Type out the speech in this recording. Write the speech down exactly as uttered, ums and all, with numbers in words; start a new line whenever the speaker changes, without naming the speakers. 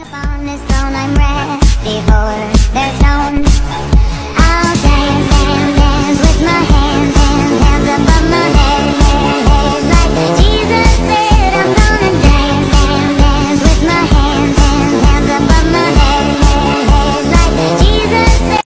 Upon this throne I'm ready for. There's no